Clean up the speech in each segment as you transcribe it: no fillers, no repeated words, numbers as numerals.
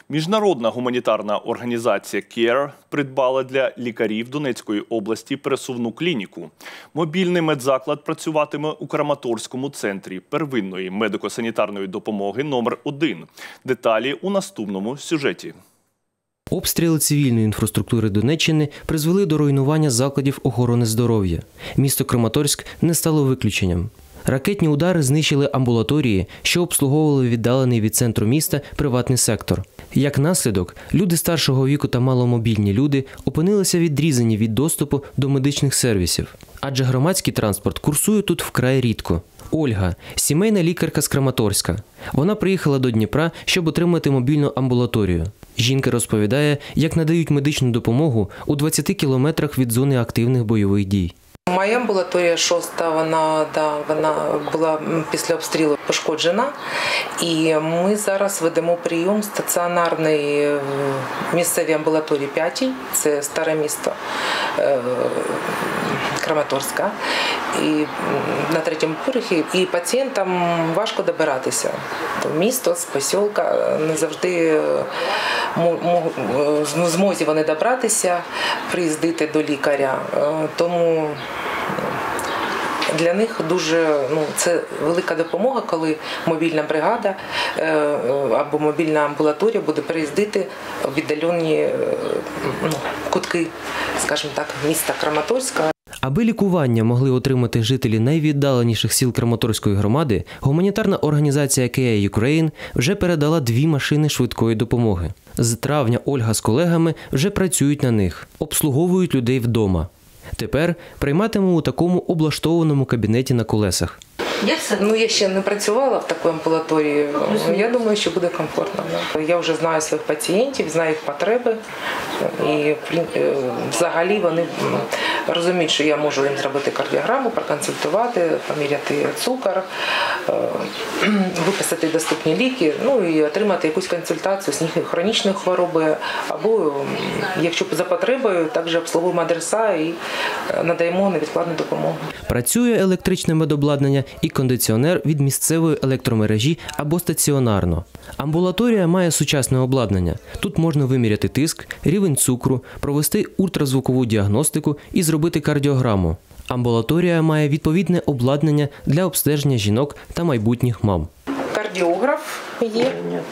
Міжнародна гуманітарна організація CARE придбала для лікарів Донецької області пересувну клініку. Мобільний медзаклад працюватиме у Краматорському центрі первинної медико-санітарної допомоги номер 1. Деталі у наступному сюжеті. Обстріли цивільної інфраструктури Донеччини призвели до руйнування закладів охорони здоров'я. Місто Краматорськ не стало виключенням. Ракетні удари знищили амбулаторії, що обслуговували віддалений від центру міста приватний сектор. Як наслідок, люди старшого віку та маломобільні люди опинилися відрізані від доступу до медичних сервісів. Адже громадський транспорт курсує тут вкрай рідко. Ольга – сімейна лікарка з Краматорська. Вона приїхала до Дніпра, щоб отримати мобільну амбулаторію. Жінка розповідає, як надають медичну допомогу у 20 кілометрах від зони активних бойових дій. Моя амбулаторія 6-та, вона була після обстрілу пошкоджена. І ми зараз ведемо прийом стаціонарний місцевій амбулаторії 5-й, це старе місто Краматорська, і на 3-му поверсі. І пацієнтам важко добиратися. Місто з посілка не завжди в змозі вони добратися, приїздити до лікаря. Тому для них це велика допомога, коли мобільна бригада або мобільна амбулаторія буде переїздити в віддалені кутки, скажімо так, міста Краматорська. Аби лікування могли отримати жителі найвіддаленіших сіл Краматорської громади, гуманітарна організація CARE Ukraine вже передала 2 машини швидкої допомоги. З травня Ольга з колегами вже працюють на них, обслуговують людей вдома. Тепер прийматиме у такому облаштованому кабінеті на колесах. Я ще не працювала в такій амбулаторії. Я думаю, що буде комфортно. Я вже знаю своїх пацієнтів, знаю їх потреби. І взагалі вони розуміють, що я можу їм зробити кардіограму, проконсультувати, поміряти цукор, виписати доступні ліки, і отримати якусь консультацію з їхньої хронічної хвороби. Або, якщо за потребою, також обслуговуємо адреса і надаємо невідкладну допомогу. Працює електричне медобладнання і кондиціонер від місцевої електромережі або стаціонарно. Амбулаторія має сучасне обладнання. Тут можна виміряти тиск, рівень цукру, провести ультразвукову діагностику і зробити кардіограму. Амбулаторія має відповідне обладнання для обстеження жінок та майбутніх мам. Кардіограф є.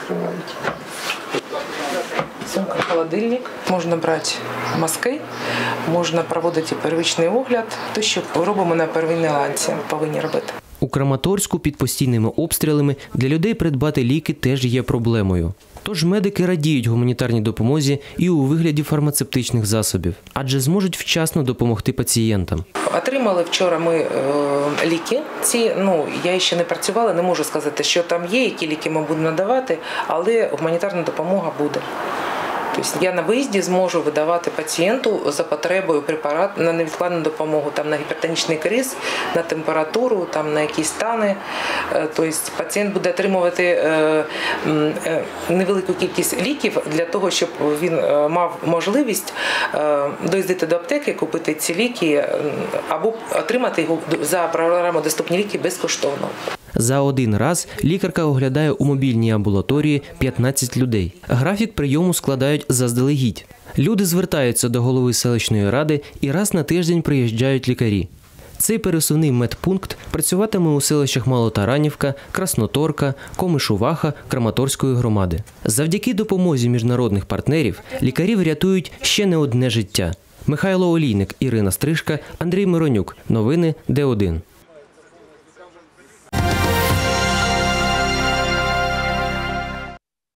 Сумка, холодильник, можна брати мазки, можна проводити первичний огляд, то що робимо на первинній ланці, повинні робити. У Краматорську під постійними обстрілами для людей придбати ліки теж є проблемою. Тож медики радіють гуманітарній допомозі і у вигляді фармацевтичних засобів, адже зможуть вчасно допомогти пацієнтам. Отримали вчора ми ліки. Я ще не працювала, не можу сказати, що там є, які ліки ми будемо надавати, але гуманітарна допомога буде. Тобто я на виїзді зможу видавати пацієнту за потребою препарат на невідкладну допомогу, на гіпертонічний криз, на температуру, на якісь стани. Тобто пацієнт буде отримувати невелику кількість ліків для того, щоб він мав можливість доїздити до аптеки, купити ці ліки або отримати його за програмою «Доступні ліки» безкоштовно. За один раз лікарка оглядає у мобільній амбулаторії 15 людей. Графік прийому складають заздалегідь. Люди звертаються до голови селищної ради і раз на тиждень приїжджають лікарі. Цей пересувний медпункт працюватиме у селищах Малотаранівка, Красноторка, Комишуваха Краматорської громади. Завдяки допомозі міжнародних партнерів лікарі врятують ще не одне життя. Михайло Олійник, Ірина Стрижка, Андрій Миронюк. Новини Д1.